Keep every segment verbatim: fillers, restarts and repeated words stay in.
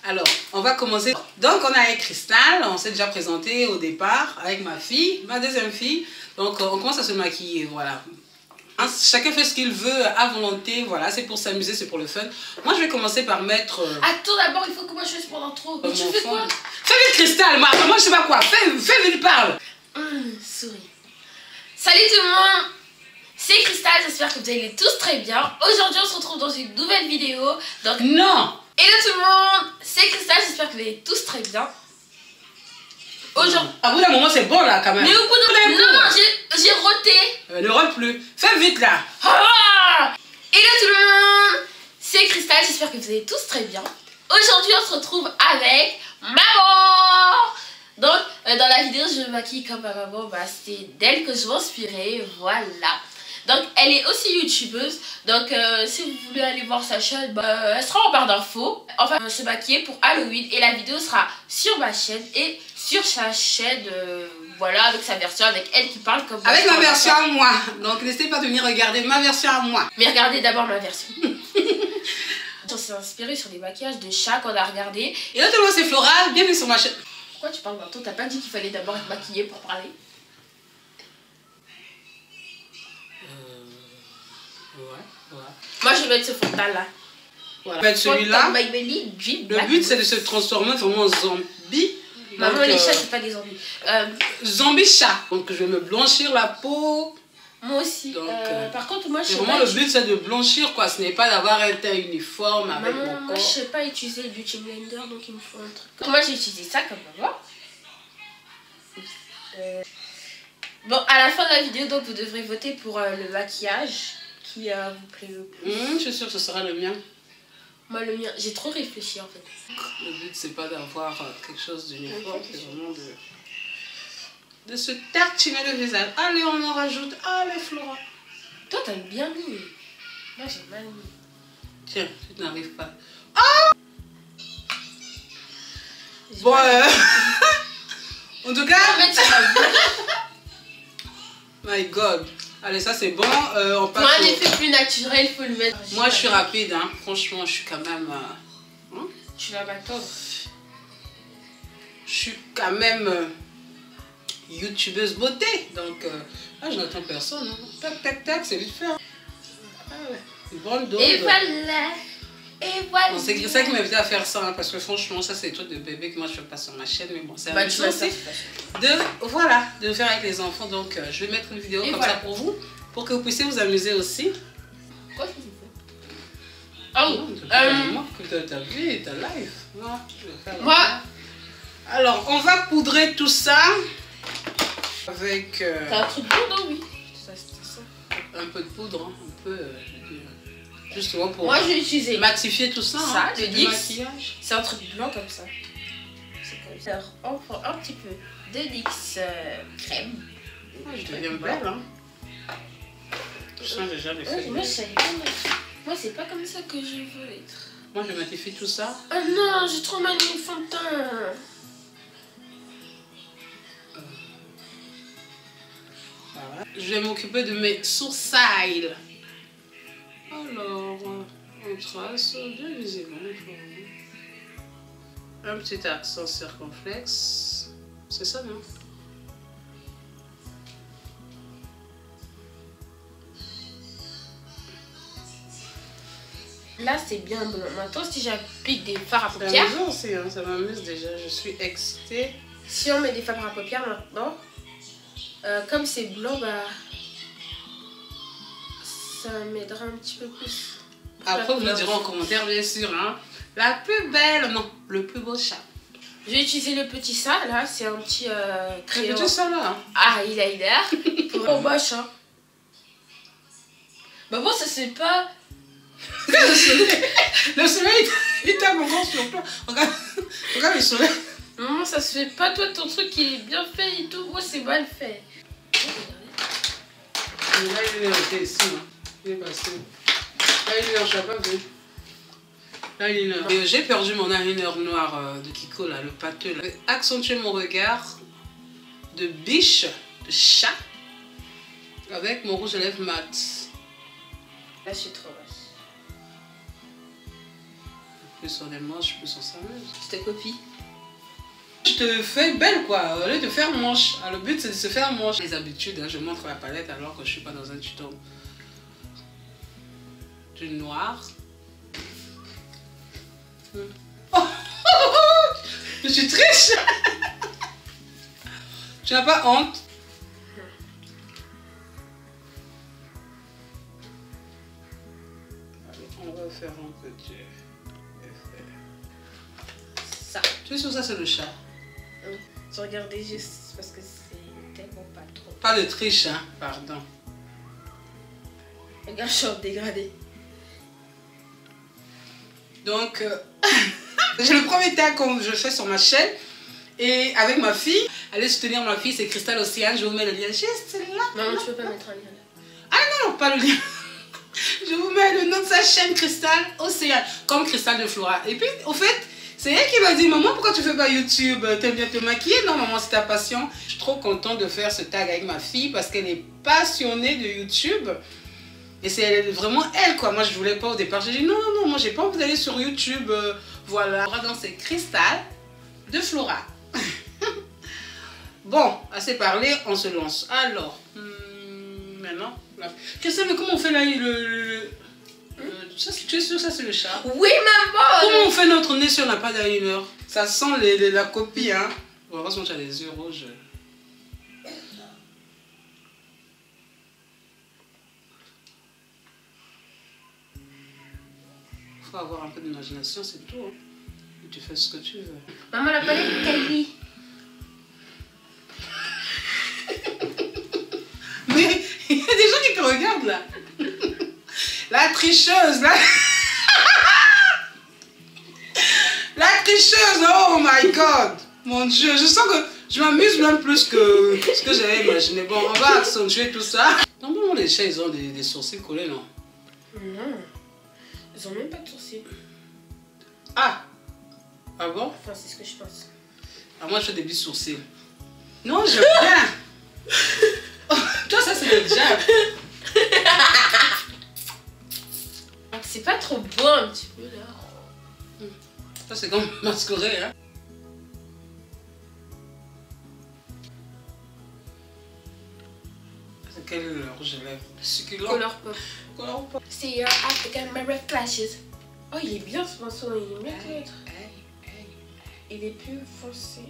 Alors, on va commencer. Donc, on a avec Cristal, on s'est déjà présenté au départ avec ma fille, ma deuxième fille. Donc, on commence à se maquiller, voilà. Chacun fait ce qu'il veut à volonté, voilà, c'est pour s'amuser, c'est pour le fun. Moi, je vais commencer par mettre... Euh... Attends, d'abord, il faut que moi je fasse pendant trop. Mais tu fais quoi? Fais vite, Cristal, moi, moi je sais pas quoi. Fais, fais vite, parle. Hum, souris. Salut tout le monde, c'est Cristal, j'espère que vous allez tous très bien. Aujourd'hui, on se retrouve dans une nouvelle vidéo. Donc... Non. Hello tout le monde, c'est Cristal, j'espère que vous allez tous très bien. Aujourd'hui... À bout d'un moment, c'est bon là quand même. Mais au bout d'un moment, non, non, j'ai roté. Euh, ne rote plus. Fais vite là. Ah. Hello tout le monde, c'est Cristal, j'espère que vous allez tous très bien. Aujourd'hui, on se retrouve avec maman. Donc, euh, dans la vidéo, je me maquille comme ma maman, bah, c'était d'elle que je m'inspirais, voilà. Donc, elle est aussi youtubeuse, donc euh, si vous voulez aller voir sa chaîne, bah, elle sera en barre d'infos. Enfin, on va se maquiller pour Halloween et la vidéo sera sur ma chaîne et sur sa chaîne, euh, voilà, avec sa version, avec elle qui parle comme avec ma version à moi. Donc, n'hésitez pas de venir regarder ma version à moi. Mais regardez d'abord ma version. On s'est inspiré sur les maquillages de chat qu'on a regardé. Et l'autre, moi, c'est Flora, bienvenue sur ma chaîne. Pourquoi tu parles maintenant? T'as pas dit qu'il fallait d'abord être maquillée pour parler? Ouais, ouais. Moi je vais mettre ce fond de teint là. Voilà. Avec celui-là, le but c'est de se transformer vraiment en zombie. Maman, donc, les euh, chats c'est pas des zombies. Euh, zombie chat. Donc je vais me blanchir la peau. Moi aussi. Donc, euh, euh, par contre, moi je sais vraiment pas. Le but c'est de blanchir quoi. Ce n'est pas d'avoir un teint uniforme avec Maman, mon corps. moi je sais pas utiliser le beauty blender donc il me faut un truc. Moi j'ai utilisé ça comme maman. Euh... Bon, à la fin de la vidéo, donc vous devrez voter pour euh, le maquillage qui euh, vous plaît le plus. Mmh, je suis sûre que ce sera le mien. Moi, le mien, j'ai trop réfléchi en fait. Le but, c'est pas d'avoir quelque chose d'uniforme, Okay, c'est vraiment de, de se tartiner le visage. Allez, on en rajoute. Allez, Flora. Toi, t'as bien mis. Moi, j'ai mal mis. Tiens, tu n'arrives pas. Ah bon, euh... en tout cas... My God. Allez, ça c'est bon. Euh, on passe Pour un au... effet plus naturel, il faut le mettre. Moi, je suis rapide, hein. Franchement, je suis quand même... Euh... Hein? Tu vas m'attendre. Je suis quand même euh, youtubeuse beauté. Donc, euh... ah, je n'attends personne. Hein. Tac, tac, tac, c'est vite fait. Hein. Ah ouais. Une bonne dose. Et voilà. Et voilà. C'est ça qui m'invite à faire ça, hein, parce que franchement, ça c'est des trucs de bébé que moi je fais pas sur ma chaîne, mais bon, c'est bah, amusant aussi de, voilà, de faire avec les enfants. Donc, euh, je vais mettre une vidéo et comme voilà. ça pour vous, pour que vous puissiez vous amuser aussi. Quoi que tu fais? Oh, euh... ta vie, ta life. Moi, je vais faire moi. Alors, on va poudrer tout ça avec. Euh... T'as un truc bleu, non? Oui. Ça, ça. Un peu de poudre, hein, un peu. Euh, je dis, justement pour moi, je vais utiliser matifier tout ça. Ça, hein, le du maquillage. C'est un truc blanc comme ça. C'est comme ça. On prend un petit peu de N Y X euh, crème. Ouais, je deviens belle, hein. Je sens déjà les ouais, moi, moi c'est pas comme ça que je veux être. Moi, je matifie tout ça. Oh non, j'ai trop mal mis le fond de teint. Voilà. Je vais m'occuper de mes sourcils. Alors, on trace bien visiblement. Un petit accent circonflexe. C'est ça, non? Là, c'est bien blanc. Maintenant, si j'applique des fards à paupières... C'est amusant aussi, hein, ça m'amuse déjà. Je suis excitée. Si on met des fards à paupières maintenant, euh, comme c'est blanc, bah... ça m'aidera un petit peu plus. Après, vous me direz en commentaire, bien sûr, hein. La plus belle, non, le plus beau chat. Je vais utiliser le petit ça, là, c'est un petit euh, crayon. Le petit ça, là. Ah, il a l'air. Pour un moche, hein. Bah bon, ça c'est pas... Le soleil, le soleil, il tape encore sur toi. Regarde, regarde le soleil. Non, ça se fait pas, toi, ton truc, il est bien fait et tout. Moi, c'est mal fait. Là, il est resté ici, hein. Il est passé. Là, il est en chapeau, vu. Là, il est là. J'ai perdu mon eyeliner noir euh, de Kiko, là, le pâteux. Là. Accentuer mon regard de biche, de chat, avec mon rouge à lèvres mat. Là, je suis trop vache. plus on est moche, plus on s'amuse. Je te copie. Je te fais belle quoi, au lieu de faire moche. Ah, le but c'est de se faire moche. Les habitudes, hein, je montre la palette alors que je suis pas dans un tuto. Du noir. Hmm. Oh, je suis triche. Tu n'as pas honte? Allez, on va faire un petit effet. Ça. Tu es sûr que ça c'est le chat? Oui. Je regardais juste parce que c'est tellement pas trop. Pas de triche, hein, pardon. Regarde, je suis en dégradé. Donc, euh, j'ai le premier tag que je fais sur ma chaîne. Et avec ma fille, allez soutenir ma fille, c'est Cristal Océane. Je vous mets le lien juste là. Non, tu peux pas mettre un lien là. Ah non, non, pas le lien. Je vous mets le nom de sa chaîne Cristal Océane, comme Cristal de Flora. Et puis, au fait, c'est elle qui m'a dit, maman, pourquoi tu fais pas YouTube? T'aimes bien te maquiller? Non, maman, c'est ta passion. Je suis trop contente de faire ce tag avec ma fille parce qu'elle est passionnée de YouTube. Et c'est vraiment elle, quoi. Moi, je voulais pas au départ. J'ai dit, non, non, non, moi, j'ai pas envie d'aller sur YouTube. Euh, voilà. Donc, c'est Cristal de Flora. Bon, assez parlé, on se lance. Alors, hum, maintenant, là. Cristal, mais comment on fait là le... le, le ça, tu es sûr que ça, c'est le chat? Oui, maman! Comment on fait notre nez si on n'a pas d'eyeliner? Ça sent les, les, la copie, hein. Heureusement, tu as les yeux rouges. Faut avoir un peu d'imagination, c'est tout. Hein. Et tu fais ce que tu veux. Maman, la palette est Kylie. Mais il y a des gens qui te regardent là. La tricheuse, là. La tricheuse, oh my god. Mon Dieu, je sens que je m'amuse même plus que ce que j'avais imaginé. Bon, on va accentuer tout ça. Normalement, les chats, ils ont des, des sourcils collés, non? Non. Ils ont même pas de sourcils. Ah. Ah bon? Enfin, c'est ce que je pense. Ah, moi, je fais des bis sourcils. Non, je viens. Oh, toi, ça, c'est le diable. C'est pas trop beau un petit peu là. Ça, c'est comme masqueré, hein. C'est quel rouge à lèvres? Succulent. Color pop. Color pop. See your African mirror flashes. Oh, il est bien ce pinceau, il est bien que l'autre. Il est plus foncé.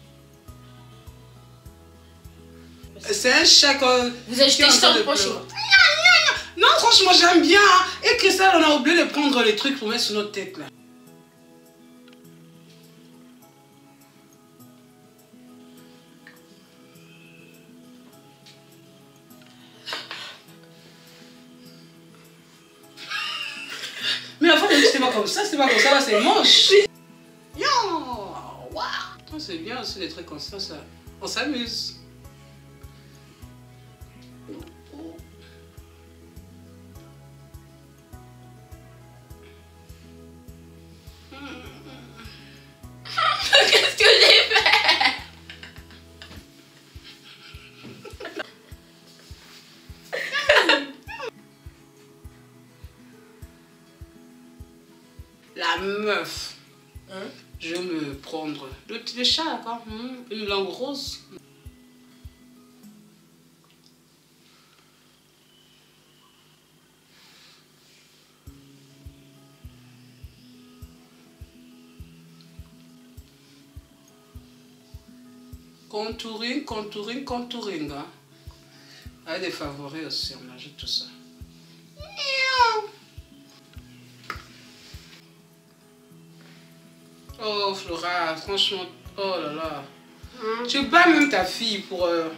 C'est un chat que... Vous achetez juste en prochain. Non, franchement, j'aime bien. Et Cristal, on a oublié de prendre les trucs pour mettre sur notre tête, là. Mais la fois, c'était pas comme ça, c'était pas comme ça, là, c'est moche. Waouh. C'est bien aussi, des trucs comme ça, ça. On s'amuse. Qu'est-ce que j'ai fait? La meuf. Hein? Je vais me prendre le petit chat là, quoi. Une langue rose. Contouring, contouring, contouring. Hein. Avec des favoris aussi, on ajoute tout ça. Oh Flora, franchement, oh là là. Mm. Tu bats même ta fille pour... Euh...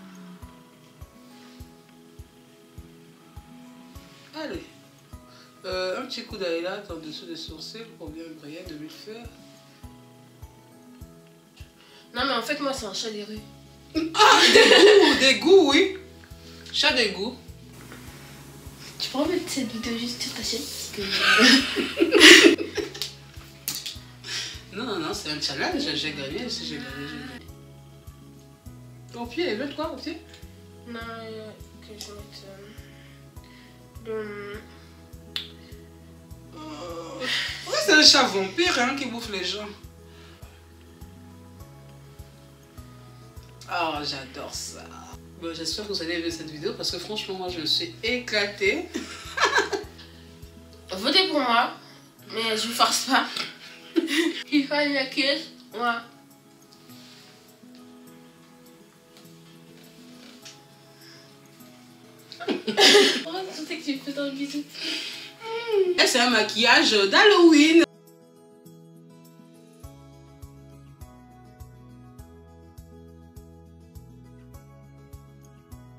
Allez. Euh, un petit coup d'highlight en dessous des sourcils pour bien briller de mille-fer. Non mais en fait moi c'est un chat des rues. Ah, des goûts, des goûts, oui. Chat des goûts. Tu pourrais mettre cette vidéo juste sur ta chaîne parce que... Non, non, non, c'est un challenge, j'ai gagné, si j'ai gagné, j'ai gagné. Ton pied, l'autre quoi, au pied? Non, euh, que je mette... Euh, le... Oh. Ouais, c'est un chat vampire hein, qui bouffe les gens. Oh, j'adore ça. Bon, j'espère que vous allez aimer cette vidéo parce que franchement, moi, je me suis éclatée. Votez pour moi, mais je vous force pas. Il faut la queue, moi. Oh, je sais que tu fais ton bisou. C'est un maquillage d'Halloween.